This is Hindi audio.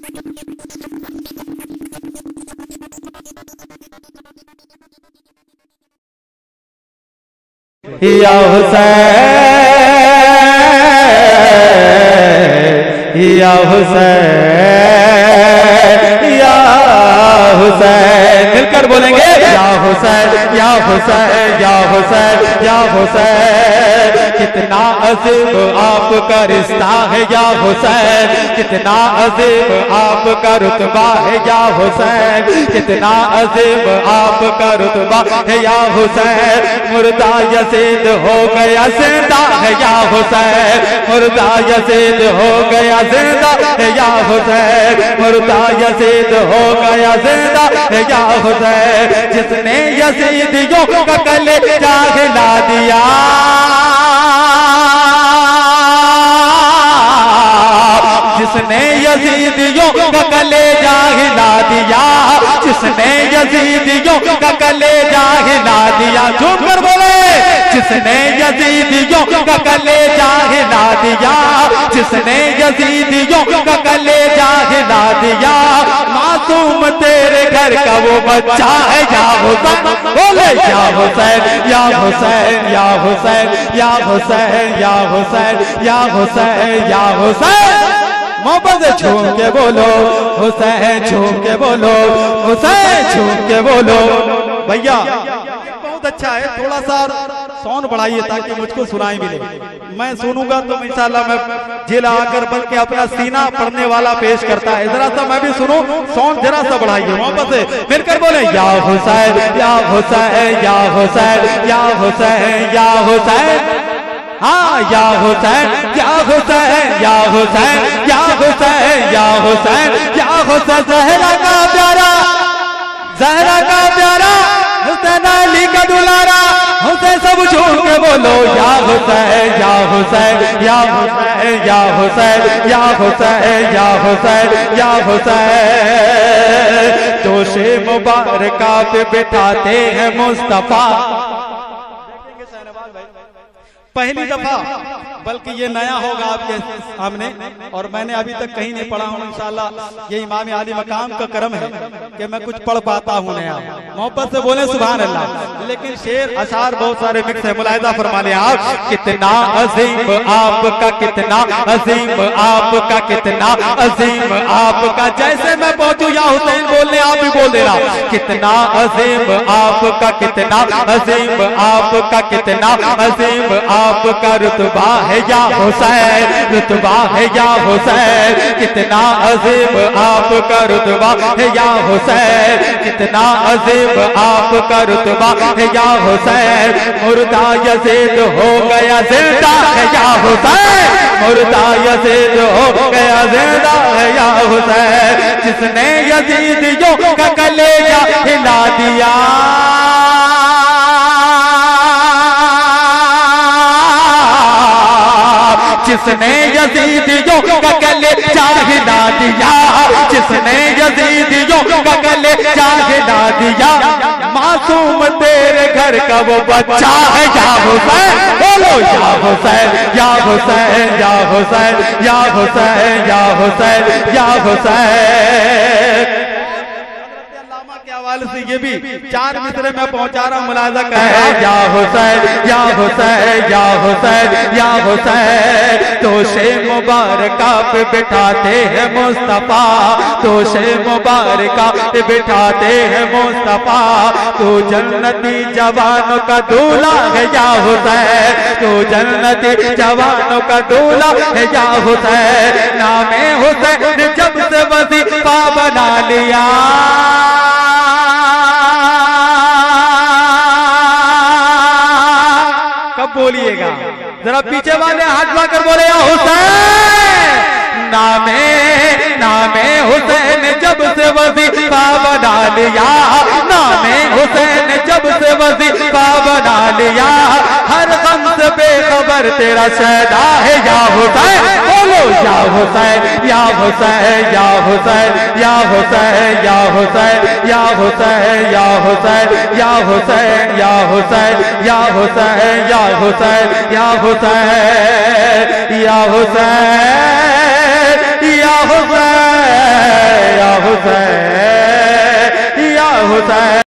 या हुसैन या हुसैन या हुसैन, मिलकर बोलेंगे या हुसैन या हुसैन या हुसैन या हुसैन। कितना अजीब आपका रिश्ता है या हुसैन, कितना अजीब आपका रुतबा है या हुसैन, कितना अजीब आपका रुतबा है या हुसैन। मुर्दा यजीद हो गया जिंदा है या हुसैन, मुर्दा यजीद हो गया जिंदा है या हुसैन, मुर्दा यजीद हो गया जिंदा है या हुसैन। जिसने यजीदियों का कलेजा हिला दिया, जिसने यजीदियों का कलेजा हिला दिया, जिसने यजीदियों का कलेजा हिला दिया, झूठ कर बोले, जिसने यजीदियों का कलेजा हिला दिया, जिसने यजीदियों का कलेजा हिला दिया। मासूम तेरे घर का वो बच्चा है या हुसैन, बोले या हुसैन या हुसैन या हुसैन या हुसैन या हुसैन या हुसैन या हुसैन। मोहब्बत से झूम के बोलो हुसैन, झूम के बोलो हुसैन, झूम के बोलो। भैया बहुत अच्छा है, थोड़ा सा साउंड बढ़ाइए ताकि मुझको सुनाई मिले। मैं सुनूंगा तो इंशाल्लाह मैं जिला आकर बल्कि अपना सीना पढ़ने वाला पेश करता है, जरा सा मैं भी सुनूं, साउंड जरा सा बढ़ाइए मोहब्बत से, मिलकर बोले या हुसैन या हुसैन या हुसैन या हुसैन या हुसैन। हाँ या हुसैन या हुसैन या हुसैन या हुसैन या हुसैन या हुसैन। ज़हरा का प्यारा, ज़हरा का प्यारा, हुसैन अली का दुलारा, हुसैन सब झूम के बोलो या हुसैन या हुसैन या हुसैन या हुसैन या हुसैन या हुसैन या हुसैन। जोशे मुबारका पे बिठाते हैं मुस्तफा। पहली दफा बल्कि ये नया होगा आपके सामने और मैंने अभी तक कहीं नहीं पढ़ा हूँ। इंशाल्लाह ये इमाम आली मकाम का करम है कि मैं कुछ पढ़ पाता हूँ नया। मोहब्बत से बोले सुभान अल्लाह। लेकिन शेर अशार बहुत सारे मिक्स है, मुलाहिजा फरमा लें आप। कितना अजीम आपका, कितना अजीम आपका, कितना अजीम आपका। जैसे मैं पहुंचू या हुसैन बोलने आप भी बोल देना। कितना अजीम आपका, कितना अजीम आपका, कितना अजीम आपका रुतबा है या हुसैन, रुतबा है या हुसैन। कितना अजीम आपका रुतबा है या हुसैन, कितना अजीम आपका रुतबा है या हुसैन। मुर्दा यजीद हो गया जिंदा है या हुसैन, मुर्दा यजीद हो गया जिंदा है या हुसैन। जिसने यजीदियों का कलेजा हिला दिया, जिसने यजीदियों का कलेजा हिला दिया, जिसने यजीदियों का कलेजा हिला दिया। मासूम तेरे घर का वो बच्चा है या हुसैन, बोलो या हुसैन या हुसैन या हुसैन या हुसैन या हुसैन या हुसैन। से ये भी चार मिसरे में पहुंचा रहा हूं, मुलाजा कर या हुसैन या हुसैन या हुसैन या हुसैन। तोशे मुबारका पे बिठाते हैं मुस्तफा, तोशे मुबारका पे बिठाते हैं मुस्तफा। तू जन्नती जवानों का दूल्हा है या हुसैन, तू जन्नती जवानों का दूल्हा है या हुसैन। नामे हुसैन जब से वजीफा बना लिया, बोलिएगा जरा पीछे वाले हाथ लाकर बोले या हुसैन। नामे नामे हुसैन जब से वजीफा बना लिया, नामे हुसैन जब से वजीफा बना लिया। हर गम से बेखबर तेरा शहदा है या हुसैन, बोलो या हुसैन या हुसैन या हुसैन या हुसैन या हुसैन या हुसैन या हुसैन या हुसैन या हुसैन या हुसैन या हुसैन या हुसैन या हुसैन या हुसैन हुसैन।